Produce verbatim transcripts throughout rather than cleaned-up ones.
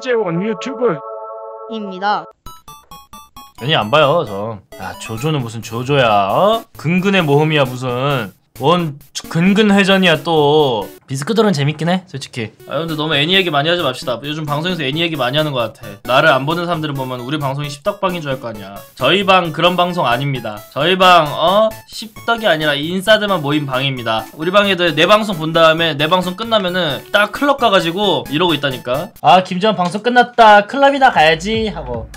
이재원 유튜브 입니다. 괜히 안 봐요 저. 야 조조는 무슨 조조야 어? 근근의 모험이야 무슨 뭔 근근회전이야 또. 비스크돌은 재밌긴 해 솔직히. 아 근데 너무 애니 얘기 많이 하지 맙시다. 요즘 방송에서 애니 얘기 많이 하는 것 같아. 나를 안 보는 사람들은 보면 우리 방송이 십덕방인 줄 알 거 아니야. 저희 방 그런 방송 아닙니다. 저희 방 어? 십덕이 아니라 인싸들만 모인 방입니다. 우리 방 애들 내 방송 본 다음에 내 방송 끝나면은 딱 클럽 가가지고 이러고 있다니까. 아 김지원 방송 끝났다 클럽이나 가야지 하고.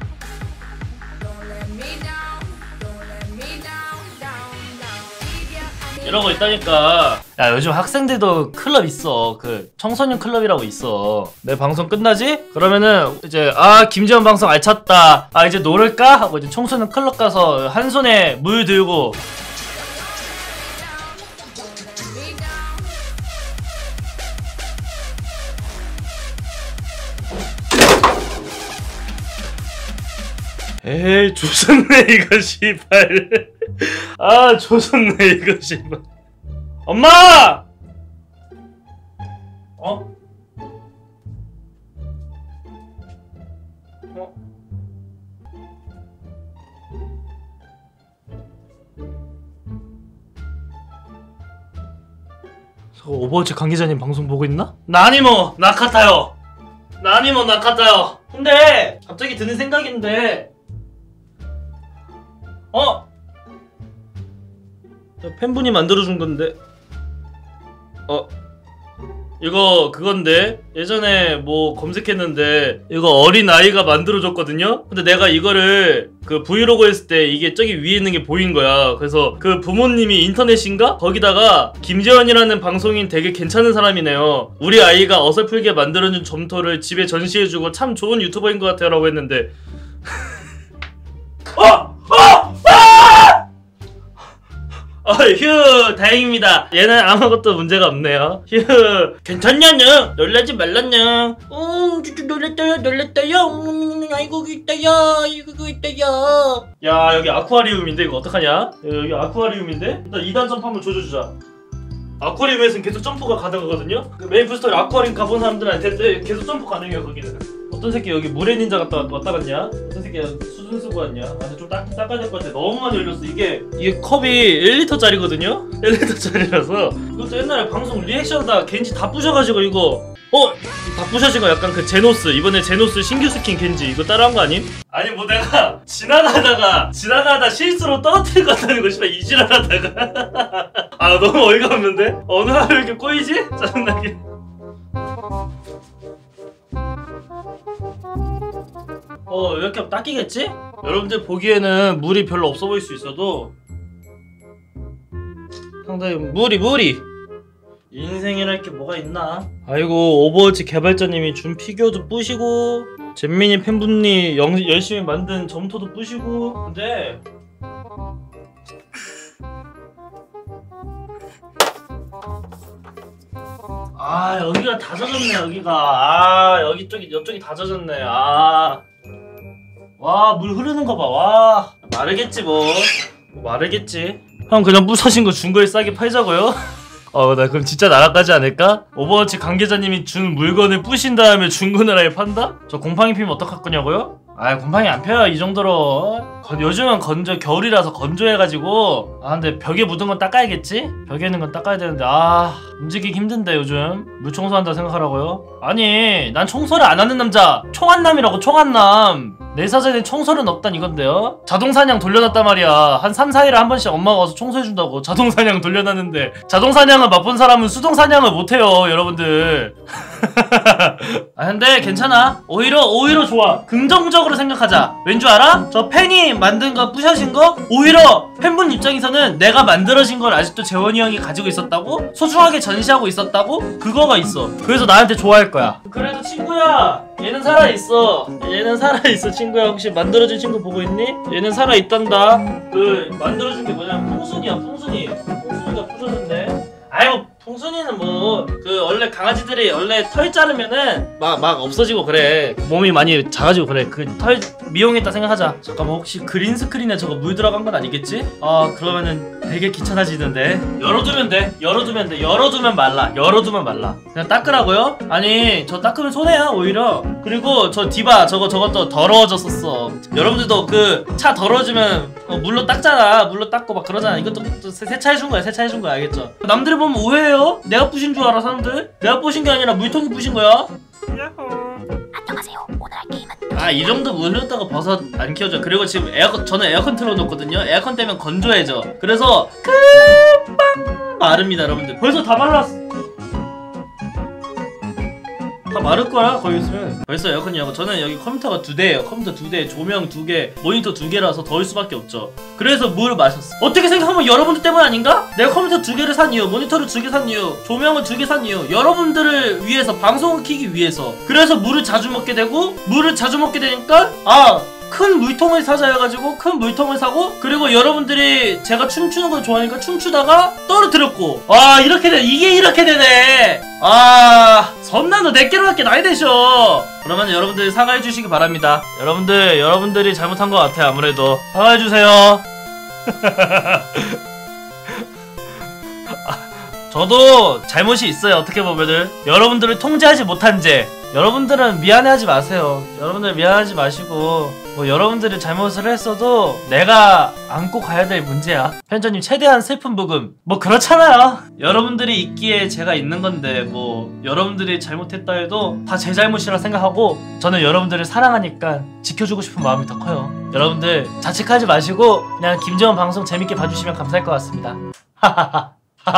이러고 있다니까. 야 요즘 학생들도 클럽 있어. 그 청소년 클럽이라고 있어. 내 방송 끝나지? 그러면은 이제 아 김지원 방송 알찼다. 아 이제 노를까? 하고 이제 청소년 클럽 가서 한 손에 물 들고 에이 조졌네 이거 씨발. 아 조졌네 이거 씨발. 엄마! 어? 어? 저 오버워치 관계자님 방송 보고 있나? 나니모 나카타요. 나니모 나카타요. 근데 갑자기 드는 생각인데 어? 팬분이 만들어준 건데 어? 이거 그건데 예전에 뭐 검색했는데 이거 어린아이가 만들어줬거든요? 근데 내가 이거를 그 브이로그 했을 때 이게 저기 위에 있는 게 보인 거야. 그래서 그 부모님이 인터넷인가? 거기다가 김재원이라는 방송인 되게 괜찮은 사람이네요. 우리 아이가 어설프게 만들어준 점토를 집에 전시해주고 참 좋은 유튜버인 것 같아요 라고 했는데 어! 어! 어, 휴, 다행입니다. 얘는 아무것도 문제가 없네요. 휴, 괜찮냐냐? 놀라지 말랐냐? 음, 놀랬다요, 놀랬다요. 음, 아이고, 있다요, 이거 있다요. 야, 여기 아쿠아리움인데 이거 어떡하냐? 여기 아쿠아리움인데? 일단 이 단 점프 한번 조져주자. 아쿠아리움에서는 계속 점프가 가능하거든요? 그 메이플 스토리 아쿠아리움 가본 사람들한테 계속 점프 가능해요, 거기는. 어떤 새끼 여기 물의 닌자 갔다 왔다 갔냐? 어떤 새끼야 수준 쓰고 왔냐? 아 근데 좀 닦, 닦아야 될 것 같아. 너무 많이 흘렸어. 이게 이게 컵이 일 리터짜리거든요? 일 리터짜리라서 이것도 옛날에 방송 리액션하다 겐지 다 부셔가지고 이거 어? 다 부셔진 거 약간 그 제노스. 이번에 제노스 신규 스킨 겐지 이거 따라한 거 아님? 아니 뭐 내가 지나가다가 지나가다 실수로 떨어뜨린 것 같다는 거 씨발 이질하다가 아 너무 어이가 없는데? 어느 하루 이렇게 꼬이지? 짜증나게. 어 이렇게 하면 닦이겠지? 여러분들 보기에는 물이 별로 없어 보일 수 있어도 상당히 물이 물이 인생이랄 게 뭐가 있나? 아이고 오버워치 개발자님이 준 피규어도 부시고 잼민이 팬분이 영, 열심히 만든 점토도 부시고 근데 아 여기가 다 젖었네 여기가. 아 여기 쪽이 옆쪽이 다 젖었네. 아 와 물 흐르는 거 봐. 와 마르겠지 뭐. 마르겠지. 형 그냥 부서진 거 중고에 싸게 팔자고요? 어 나 그럼 진짜 나락가지 않을까? 오버워치 관계자님이 준 물건을 부신 다음에 중고나라에 판다? 저 곰팡이 피면 어떡할 거냐고요? 아 곰팡이 안 펴요 이 정도로. 건, 요즘은 건조 겨울이라서 건조해가지고. 아 근데 벽에 묻은 건 닦아야겠지? 벽에 있는 건 닦아야 되는데 아 움직이기 힘든데 요즘 물 청소한다 생각하라고요? 아니 난 청소를 안 하는 남자 총한남이라고. 총한남. 내 사전에 청소는 없단 이건데요? 자동사냥 돌려놨단 말이야. 한 삼, 사 일에 한 번씩 엄마가 와서 청소해준다고. 자동사냥 돌려놨는데 자동사냥을 맛본 사람은 수동사냥을 못해요 여러분들. 아 근데 괜찮아. 오히려 오히려 좋아. 긍정적으로 생각하자. 왠 줄 알아? 저 팬이 만든 거 부셔진 거 오히려 팬분 입장에서는 내가 만들어진 걸 아직도 재원이 형이 가지고 있었다고? 소중하게 전시하고 있었다고? 그거가 있어. 그래서 나한테 좋아할 거야. 그래도 친구야 얘는 살아있어. 얘는 살아있어 친구야. 혹시 만들어준 친구 보고 있니? 얘는 살아있단다. 그 만들어준 게 뭐냐면 풍순이야 풍순이. 풍순이가 부셔졌네. 아이고 풍순이는 뭐 그 원래 강아지들 사람들이 원래 털 자르면은 막 막 없어지고 그래. 몸이 많이 작아지고 그래. 그 털 미용했다 생각하자. 잠깐만, 혹시 그린 스크린에 저거 물 들어간 건 아니겠지? 아 그러면은 되게 귀찮아지는데. 열어두면 돼. 열어두면 돼. 열어두면 말라. 열어두면 말라. 그냥 닦으라고요? 아니 저 닦으면 손해야 오히려. 그리고 저 디바 저거 저것도 더러워졌었어. 여러분들도 그 차 더러워지면 어, 물로 닦잖아. 물로 닦고 막 그러잖아. 이것도 세차해준 거야. 세차해준 거야. 알겠죠? 남들이 보면 오해해요. 내가 부신 줄 알아 사람들. 내가 부신 게 아니라 물통이 부신 거야. 안녕하세요. 오늘 할 게임은 아 이 정도 물 흐르다가 버섯 안 키워져. 그리고 지금 에어컨 저는 에어컨 틀어놓거든요. 에어컨 때문에 건조해져. 그래서 금방 마릅니다 여러분들. 벌써 다 말랐어. 다 마를 거야 거기 있으면. 벌써 에어컨이라고. 저는 여기 컴퓨터가 두 대예요. 컴퓨터 두 대, 조명 두 개, 모니터 두 개라서 더울 수밖에 없죠. 그래서 물을 마셨어. 어떻게 생각하면 여러분들 때문 아닌가? 내가 컴퓨터 두 개를 산 이유, 모니터를 두 개 산 이유, 조명을 두 개 산 이유, 여러분들을 위해서, 방송을 키기 위해서. 그래서 물을 자주 먹게 되고, 물을 자주 먹게 되니까 아 큰 물통을 사자 해가지고 큰 물통을 사고, 그리고 여러분들이 제가 춤추는 걸 좋아하니까 춤추다가 떨어뜨렸고. 아 이렇게 돼. 이게 이렇게 되네. 아 선난도 내게로밖에 나이 되셔. 그러면 여러분들 사과해 주시기 바랍니다. 여러분들 여러분들이 잘못한 것 같아. 아무래도 사과해 주세요. 저도 잘못이 있어요. 어떻게 보면은 여러분들을 통제하지 못한 죄. 여러분들은 미안해하지 마세요. 여러분들 미안하지 마시고, 뭐 여러분들이 잘못을 했어도 내가 안고 가야 될 문제야. 편집자님 최대한 슬픈 부금 뭐 그렇잖아요. 여러분들이 있기에 제가 있는 건데, 뭐 여러분들이 잘못했다 해도 다 제 잘못이라 생각하고, 저는 여러분들을 사랑하니까 지켜주고 싶은 마음이 더 커요. 여러분들 자책하지 마시고 그냥 김재원 방송 재밌게 봐주시면 감사할 것 같습니다. 하하하.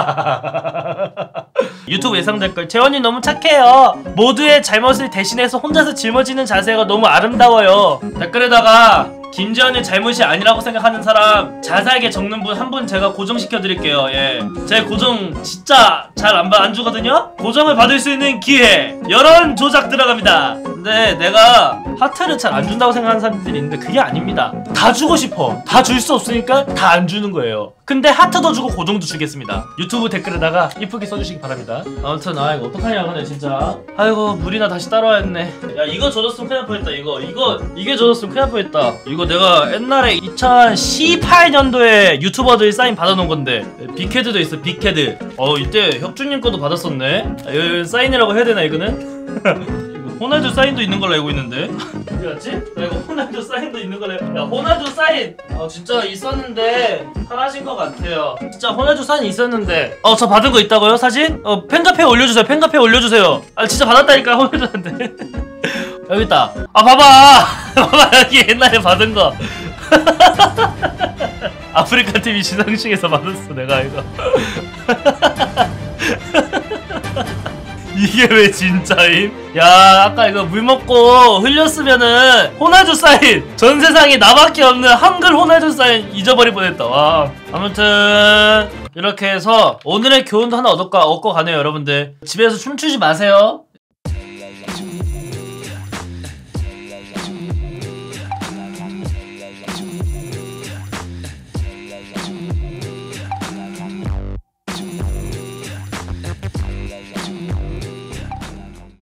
유튜브 예상 댓글: 재원이 너무 착해요. 모두의 잘못을 대신해서 혼자서 짊어지는 자세가 너무 아름다워요. 댓글에다가 김재원의 잘못이 아니라고 생각하는 사람 자세하게 적는 분 한 분 제가 고정시켜 드릴게요. 예, 제 고정 진짜 잘 안 안 주거든요. 고정을 받을 수 있는 기회, 여론 조작 들어갑니다. 근데 내가 하트를 잘 안 준다고 생각하는 사람들이 있는데 그게 아닙니다. 다 주고 싶어. 다 줄 수 없으니까 다 안 주는 거예요. 근데 하트도 주고 고정도 주겠습니다. 유튜브 댓글에다가 이쁘게 써주시기 바랍니다. 아무튼 아 이거 어떡하냐 근데 진짜. 아이고 물이나 다시 따라와야 했네. 야 이거 젖었으면 큰일 날 뻔했다. 이거 이거 이게 젖었으면 큰일 날 뻔했다. 이거 내가 옛날에 이천십팔 년도에 유튜버들 사인 받아놓은 건데, 빅헤드도 있어. 빅헤드. 어 이때 혁준님 거도 받았었네. 아, 이거 사인이라고 해야 되나 이거는? 호날두 사인도 있는 걸로 알고 있는데 어디 갔지? 나 이거 호날두 사인도 있는 걸로. 야 호날두 사인 아 진짜 있었는데 사라진 것 같아요. 진짜 호날두 사인 있었는데. 어 저 받은 거 있다고요? 사진? 어 팬카페에 올려주세요. 팬카페에 올려주세요. 아 진짜 받았다니까 호날두한테. 여기 있다. 아 봐봐. 봐봐 여기 옛날에 받은 거. 아프리카 티비 시상식에서 받았어 내가 이거. 이게 왜 진짜임? 야 아까 이거 물 먹고 흘렸으면은 호날두 사인 전세상에 나밖에 없는 한글 호날두 사인 잊어버릴 뻔했다. 와 아무튼 이렇게 해서 오늘의 교훈도 하나 얻을까 얻고 가네요. 여러분들 집에서 춤추지 마세요.